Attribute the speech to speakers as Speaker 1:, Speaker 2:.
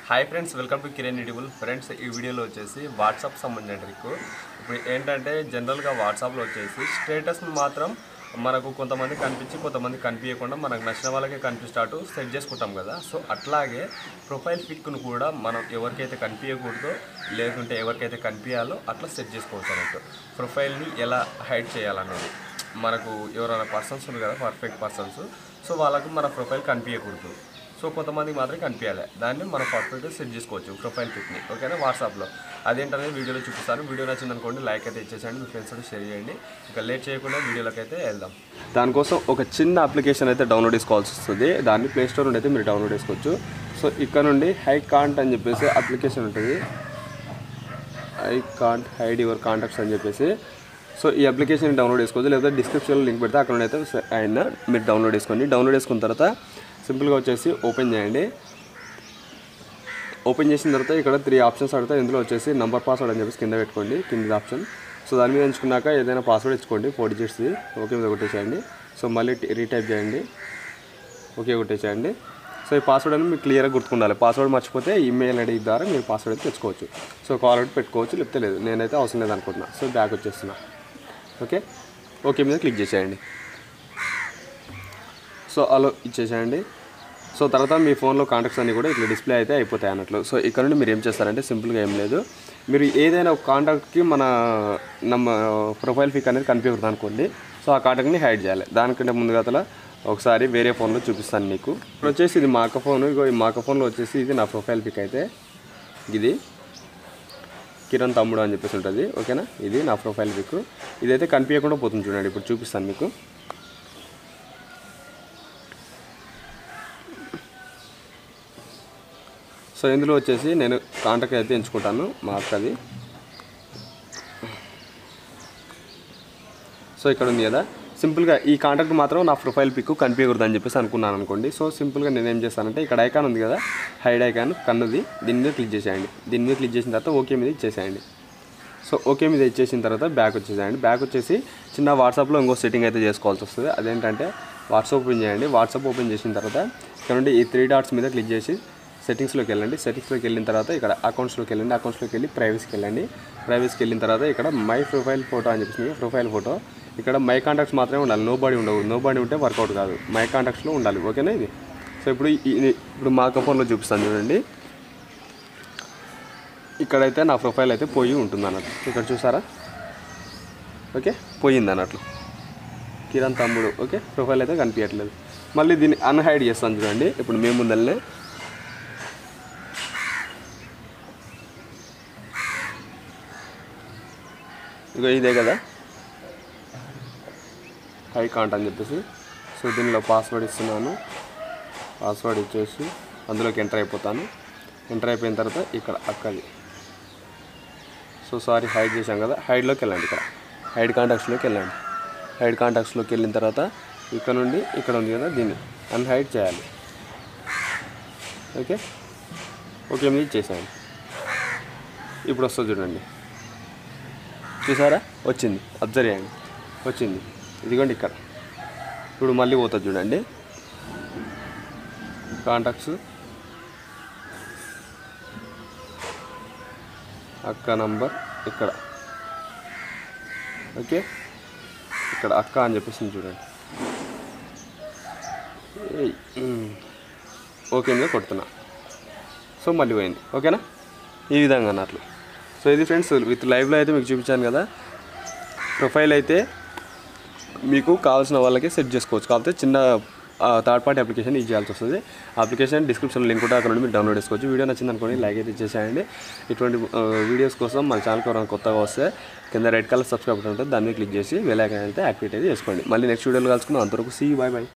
Speaker 1: Hi friends, welcome to Kiran edible. Friends, ఈ వీడియోలో వచ్చేసి వాట్సాప్ సంబంధించిన ట్రిక్. ఇప్పుడు ఏంటంటే జనరల్గా వాట్సాప్లో వచ్చేసి స్టేటస్ని మాత్రం మనకు కొంతమంది కనిపించి కొంతమంది కనిపించకుండా మనకు నచ్చిన వాళ్ళకే కనిపిస్తాటు సెట్ చేసుకుంటాం కదా. సో అట్లాగే ప్రొఫైల్ పిక్ను కూడా మనం ఎవరికైతే కనిపించకూడదో లేకుంటే ఎవరికైతే కనిపించాలో అట్లా సెట్ చేసుకోవచ్చు అన్నట్టు. ప్రొఫైల్ని ఎలా హైడ్ చేయాలన్నది మనకు ఎవరైనా పర్సన్స్ ఉన్నారు కదా, పర్ఫెక్ట్ పర్సన్స్, సో వాళ్ళకు మన ప్రొఫైల్ కనిపించకూడదు. సో కొంతమందికి మాత్రమే కనిపించాలి. దాన్ని మనం పర్ఫెక్ట్గా సెట్ చేసుకోవచ్చు ప్రొఫైల్ పిక్ని. ఓకేనా, వాట్సాప్లో అదేంటనేది వీడియోలో చూపిస్తాను. వీడియో నచ్చిందనుకోండి లైక్ అయితే ఇచ్చేసేయండి, మీ ఫ్రెండ్స్ కూడా షేర్ చేయండి. ఇంకా లేట్ చేయకుండా వీడియోలోకి అయితే వెళ్దాం. దానికోసం ఒక చిన్న అప్లికేషన్ అయితే డౌన్లోడ్ చేసుకోవాల్సి వస్తుంది. దాన్ని ప్లే స్టోర్ నుండి అయితే మీరు డౌన్లోడ్ చేసుకోవచ్చు. సో ఇక్కడ నుండి హై కాంట్ అని చెప్పేసి అప్లికేషన్ ఉంటుంది. I can't hide your contacts అని చెప్పేసి. సో ఈ అప్లికేషన్ డౌన్లోడ్ చేసుకోవచ్చు, లేకపోతే డిస్క్రిప్షన్లో లింక్ పెడితే అక్కడ అయితే అయినా మీరు డౌన్లోడ్ చేసుకోండి. డౌన్లోడ్ చేసుకున్న తర్వాత సింపుల్గా వచ్చేసి ఓపెన్ చేయండి. ఓపెన్ చేసిన తర్వాత ఇక్కడ 3 ఆప్షన్స్ అడుగుతాయి. ఇందులో వచ్చేసి నంబర్ పాస్వర్డ్ అని చెప్పేసి కింద పెట్టుకోండి, కింద ఆప్షన్. సో దాని మీద ఎంచుకున్నాక ఏదైనా పాస్వర్డ్ ఇచ్చుకోండి, 4 డిజిట్స్ది. ఓకే మీద కొట్టేసేయండి. సో మళ్ళీ రీటైప్ చేయండి, ఓకే కొట్టేసేయండి. సో ఈ పాస్వర్డ్ అని మీకు క్లియర్గా గుర్తుకుండాలి. పాస్వర్డ్ మర్చిపోతే ఈమెయిల్ ఐడి ద్వారా మీరు పాస్వర్డ్ అయితే తెచ్చుకోవచ్చు. సో కాల్ అవుట్ పెట్టుకోవచ్చు, లేకపోతే లేదు. నేనైతే అవసరం లేదు అనుకుంటున్నా. సో బ్యాక్ వచ్చేస్తున్నా. ఓకే, ఓకే మీద క్లిక్ చేసేయండి. సో అలా ఇచ్చేసేయండి. సో తర్వాత మీ ఫోన్లో కాంటాక్ట్స్ అన్నీ కూడా ఇట్లా డిస్ప్లే అయితే అయిపోతాయి అన్నట్లు. సో ఇక్కడ నుండి మీరు ఏం చేస్తారంటే సింపుల్గా ఏం లేదు, మీరు ఏదైనా ఒక కాంటాక్ట్కి మన ప్రొఫైల్ పిక్ అనేది కనిపించకూడదు అనుకోండి. సో ఆ కాంటాక్ట్ని హైడ్ చేయాలి. దానికంటే ముందుగా ఒకసారి వేరే ఫోన్లో చూపిస్తాను మీకు. ఇప్పుడు వచ్చేసి ఇది మా అక్క ఫోన్. ఈ మా అక్క ఫోన్లో వచ్చేసి ఇది నా ప్రొఫైల్ పిక్ అయితే ఇది కిరణ్ తమ్ముడు అని చెప్పేసి ఉంటుంది. ఓకేనా, ఇది నా ప్రొఫైల్ పిక్. ఇదైతే కనిపించకుండా పోతుంది చూడండి. ఇప్పుడు చూపిస్తాను మీకు. సో ఇందులో వచ్చేసి నేను కాంటాక్ట్ అయితే ఎంచుకుంటాను, మా అక్కది. సో ఇక్కడ ఉంది కదా, సింపుల్గా ఈ కాంటాక్ట్ మాత్రం నా ప్రొఫైల్ పిక్ కనిపించకూడదు అని చెప్పేసి అనుకున్నాను అనుకోండి. సో సింపుల్గా నేను ఏం చేస్తానంటే ఇక్కడ ఐకాన్ ఉంది కదా, హైడ్ ఐకాన్ కన్నుది, దీని మీద క్లిక్ చేసేయండి. దీని మీద క్లిక్ చేసిన తర్వాత ఓకే మీద ఇచ్చేసేయండి. సో ఓకే మీద ఇచ్చేసిన తర్వాత బ్యాక్ వచ్చేసేయండి. బ్యాక్ వచ్చేసి చిన్న వాట్సాప్లో ఇంకో సెట్టింగ్ అయితే చేసుకోవాల్సి వస్తుంది. అదేంటంటే వాట్సాప్ ఓపెన్ చేయండి. వాట్సాప్ ఓపెన్ చేసిన తర్వాత ఇక్కడ నుండి ఈ 3 డాట్స్ మీద క్లిక్ చేసి సెట్టింగ్స్లోకి వెళ్ళండి. సెట్టింగ్స్లోకి వెళ్ళిన తర్వాత ఇక్కడ అకౌంట్స్లోకి వెళ్ళండి. అకౌంట్స్లోకి వెళ్ళి ప్రైవసీకి వెళ్ళండి. ప్రైవసీకి వెళ్ళిన తర్వాత ఇక్కడ మై ప్రొఫైల్ ఫోటో అని చెప్పేసి ప్రొఫైల్ ఫోటో ఇక్కడ మై కాంటాక్ట్స్ మాత్రమే ఉండాలి, నో బాడీ ఉండవు. నో బాడీ ఉంటే వర్కౌట్ కాదు, మై కాంటాక్ట్స్లో ఉండాలి. ఓకేనా ఇది. సో ఇప్పుడు మా అక్క ఫోన్లో చూపిస్తాను చూడండి. ఇక్కడైతే నా ప్రొఫైల్ అయితే పోయి ఉంటుంది అన్నట్టు. ఇక్కడ చూసారా, ఓకే పోయింది అన్నట్లు, కిరణ్ తమ్ముడు. ఓకే, ప్రొఫైల్ అయితే కనిపించట్లేదు. మళ్ళీ దీన్ని అన్హైడ్ చేస్తాను చూడండి. ఇప్పుడు మేము ముందరనే ఇగో ఇదే కదా హై కాంట్ అని చెప్పేసి. సో దీనిలో పాస్వర్డ్ ఇస్తున్నాను. పాస్వర్డ్ ఇచ్చేసి అందులోకి ఎంటర్ అయిపోతాను. ఎంటర్ అయిపోయిన తర్వాత ఇక్కడ అక్కది. సో సారీ హైడ్ చేశాం కదా, హైడ్లోకి వెళ్ళండి. ఇక్కడ హైడ్ కాంటాక్ట్స్లోకి వెళ్ళండి. హైడ్ కాంటాక్ట్స్లోకి వెళ్ళిన తర్వాత ఇక్కడ నుండి ఇక్కడ ఉంది కదా, దీన్ని అన్హైడ్ చేయాలి. ఓకే, ఓకే మీద ఇచ్చేసేయండి. ఇప్పుడు వస్తుంది చూడండి, చూసారా వచ్చింది, అబ్జర్వ్ చేయండి వచ్చింది. ఇదిగోండి ఇక్కడ. ఇప్పుడు మళ్ళీ పోతుంది చూడండి, కాంటాక్ట్స్, అక్క నంబర్ ఇక్కడ. ఓకే, ఇక్కడ అక్క అని చెప్పేసి చూడండి. ఓకే మీద కొడుతున్నా. సో మళ్ళీ పోయింది. ఓకేనా, ఈ విధంగా అన్నట్లు. సో ఇది ఫ్రెండ్స్ విత్ లైవ్లో అయితే మీకు చూపించాను కదా. ప్రొఫైల్ అయితే మీకు కావాల్సిన వాళ్ళకి సెట్ చేసుకోవచ్చు. కాకపోతే చిన్న థర్డ్ పార్టీ అప్లికేషన్ యూజ్ చేయాల్సి వస్తుంది. అప్లికేషన్ డిస్క్రిప్షన్లో లింక్ కూడా అక్కడ నుండి మీరు డౌన్లోడ్ చేసుకోవచ్చు. వీడియో నచ్చింది అనుకోండి లైక్ అయితే ఇచ్చేసేయండి. ఇటువంటి వీడియోస్ కోసం మన ఛానల్కి ఎవరైనా కొత్తగా వస్తే కింద రెడ్ కలర్ సబ్స్క్రైబ్ ఉంటుంది, దాన్ని క్లిక్ చేసి బెల్ ఐకాన్ అయితే యాక్టివేట్ అయితే చేసుకోండి. మళ్ళీ నెక్స్ట్ వీడియోలో కలుసుకుందాం. అంతవరకు సీ యూ, బాయ్ బాయ్.